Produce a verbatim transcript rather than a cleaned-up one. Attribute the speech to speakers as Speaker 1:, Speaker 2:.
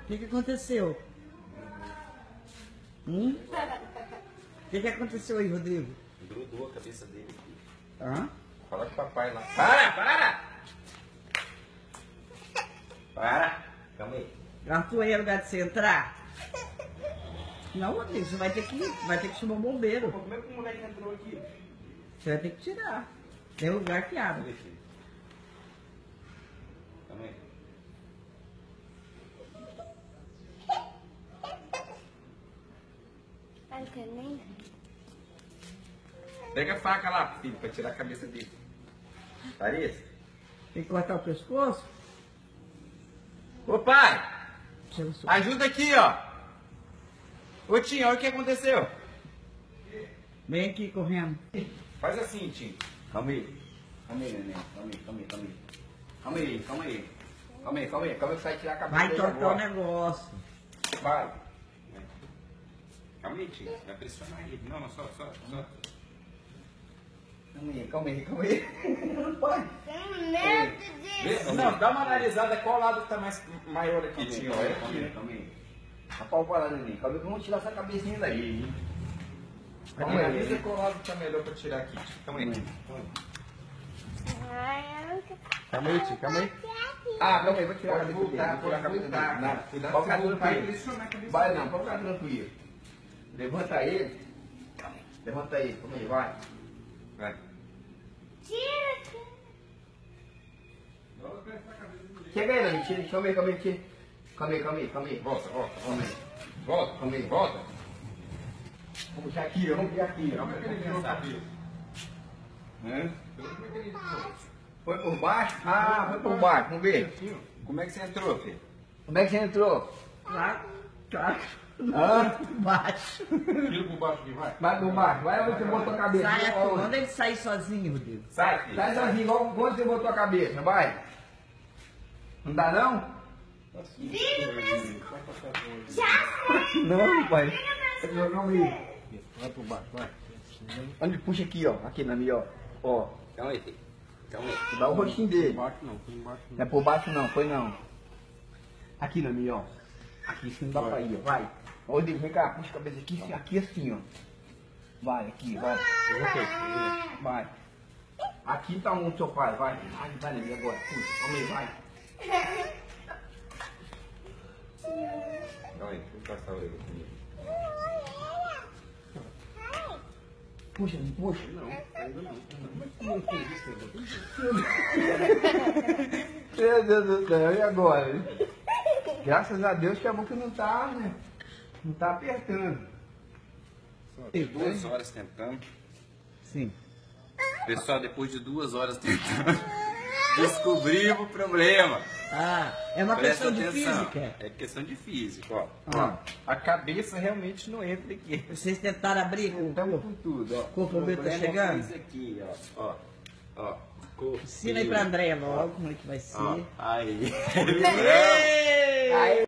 Speaker 1: O que, que aconteceu? Hum? O que, que aconteceu aí, Rodrigo?
Speaker 2: Grudou a cabeça dele aqui.
Speaker 1: Hã?
Speaker 2: Fala com o papai lá. Para, para! Para! Calma aí.
Speaker 1: Arthur, aí é lugar de você entrar? Não, Rodrigo, você vai ter que, vai ter que chamar um bombeiro.
Speaker 2: Como é que o moleque entrou aqui?
Speaker 1: Você vai ter que tirar. Tem lugar que abre.
Speaker 2: Calma aí, filho. Calma aí. Pega a faca lá, filho, pra tirar a cabeça dele. Parece?
Speaker 1: Tem que cortar o pescoço?
Speaker 2: Ô pai!
Speaker 1: Chega o seu-
Speaker 2: Ajuda aqui, ó! Ô Tim, olha o que aconteceu.
Speaker 1: Vem aqui correndo.
Speaker 2: Faz assim, Tim. Calma aí. Calma aí, neném. Calma aí, calma aí, calma aí. Calma aí, calma aí. Calma aí, calma aí. Calma aí que você vai tirar a cabeça
Speaker 1: Vai
Speaker 2: dele
Speaker 1: tortar o
Speaker 2: agora.
Speaker 1: negócio.
Speaker 2: Vai. Calma aí, Tim. Vai pressionar ele. Não, não, só, só, só. Calma aí, calma aí, calma aí. Não pode. Vê, não, dá uma analisada qual lado que tá mais maior aqui, Tim. Olha aqui, né? Calma aí. Apalpada, neném. Calma aí, vamos tirar essa cabecinha daí, hein? Calma aí, analisa qual lado que tá melhor pra tirar aqui, Tim. Calma aí. Calma aí, Tim, calma aí. Ah, calma aí, vou tirar a cabeça dele. Vou tirar a cabeça dele. Nada. Cuidado, pode ficar tranquilo. Vai não, pode ficar tranquilo. Levanta ele. Levanta ele, calma aí, vai. Vai.
Speaker 3: Tira!
Speaker 2: Chega aí, Dani, tira, calma aí, calma aí, tira. Calma aí, calma aí, calma aí. Volta, volta, calma aí. Volta, calma aí, volta. Vamos puxar aqui, vamos puxar aqui. Calma aí, vamos pensar. Hã? Foi por baixo? Ah, foi por baixo, vamos ver. Como é que você entrou, filho? Como é que você entrou?
Speaker 1: Claro, claro.
Speaker 2: Hã?
Speaker 1: Baixo.
Speaker 4: Tira por baixo aqui, vai.
Speaker 2: Vai por baixo, vai onde você botou a cabeça.
Speaker 1: Sai
Speaker 2: Vai
Speaker 1: aqui.
Speaker 2: onde?
Speaker 1: Manda ele sair sozinho, Rodrigo.
Speaker 2: Sai, filho. Sai sozinho, igual onde você botou a cabeça, vai. Não dá não?
Speaker 3: Vira pra Já!
Speaker 2: Não, pai. Calma aí.
Speaker 4: Vai por baixo, vai.
Speaker 2: Onde puxa aqui, ó. Aqui na minha, ó. Ó.
Speaker 5: Calma aí, filho. Calma aí.
Speaker 2: Dá o rostinho dele.
Speaker 4: Por baixo não, por baixo
Speaker 2: Não
Speaker 4: não.
Speaker 2: é por baixo não, foi não. Aqui na minha, ó. Aqui assim não dá pra ir, ó. Vai. Ó, Rodrigo, vem cá, puxa a cabeça aqui, assim, aqui assim, ó. Vai, aqui, vai. Vai. Aqui tá um seu pai, vai. Vai, vai, Nemi, agora. Puxa, calma aí, vai.
Speaker 5: Calma aí, deixa eu passar o orelha comigo.
Speaker 2: Puxa, puxa.
Speaker 4: Não, ainda não. Como é que fez isso?
Speaker 2: Meu Deus do céu, e agora? Hein? Graças a Deus que a boca não tá, né? Não tá apertando.
Speaker 5: Duas horas tentando.
Speaker 1: Sim.
Speaker 5: Pessoal, depois de duas horas tentando, descobrimos o problema.
Speaker 1: Ah, é uma
Speaker 5: Presta
Speaker 1: questão de
Speaker 5: atenção.
Speaker 1: física.
Speaker 5: É questão de física, ó.
Speaker 1: Ah,
Speaker 2: A cabeça realmente não entra aqui.
Speaker 1: vocês tentaram abrir com o
Speaker 2: Estamos
Speaker 1: corpo?
Speaker 2: com tudo, ó.
Speaker 1: O corpo tá
Speaker 5: Problema
Speaker 1: chegando?
Speaker 5: foi isso aqui, ó. Ó, ó. Corpo.
Speaker 1: Ensina aí pra Andréia logo como é que vai ser.
Speaker 5: Ó, aí.
Speaker 1: Ei!
Speaker 2: Aí,